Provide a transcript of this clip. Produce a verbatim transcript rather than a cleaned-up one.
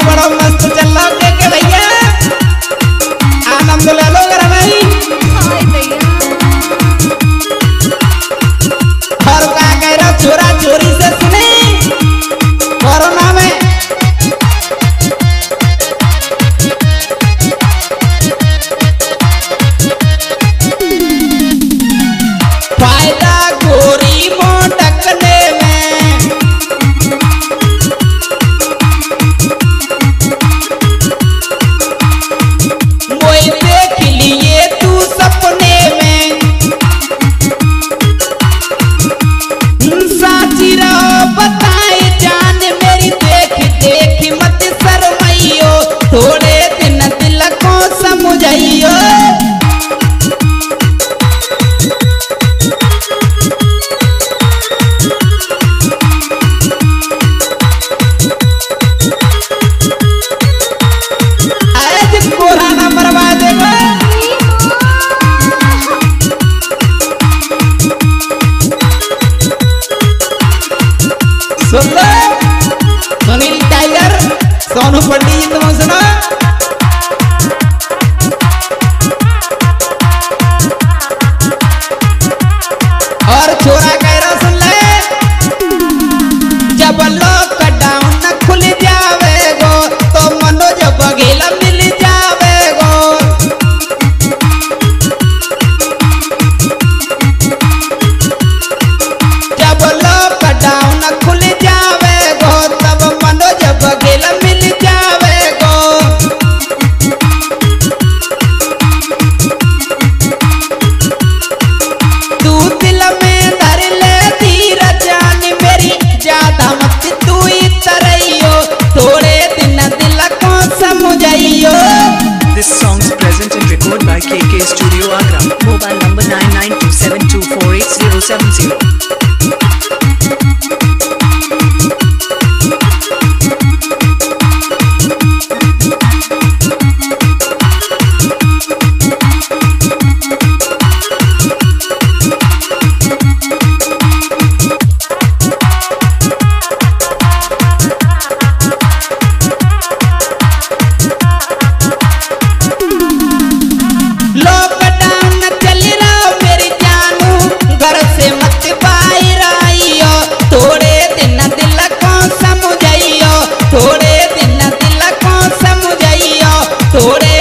बड़ा मस्त चल रहा देखे भैया, आनंद ले लो घर भाई। और क्या कह रहा चोरा चोरी से सुने कोरोना में फायदा गोरी मोटकने में, मोई देख लिए तू सपने में, साची रहो बताए जान मेरी देख देख मत शर्माइयो, थोड़े दिन दिल को समझाइयो। सुनील टाइगर सोनू पंडित तुम सुनो और छोरा कह रहा सुन ले, जब लॉकडाउन खुल जावेगो तो मनोज बघेला मिल जावेगो, जब लॉकडाउन खुल जावेगो तब मनोज बघेला मिल जावेगो। तू दिल में धर ले धीरज जान मेरी, ज्यादा मत तू इतरइयो, थोड़े दिन दिल को समझाइयो। This song is present and recorded by K K Studio Agra. Mobile number nine nine two seven two four eight zero seven zero. Lockdown चल रहा मेरी जानू, घर से मत बाहर आइयो, थोड़े दिन दिल को समझाइयो, थोड़े दिन दिल को समझाइयो, थोड़े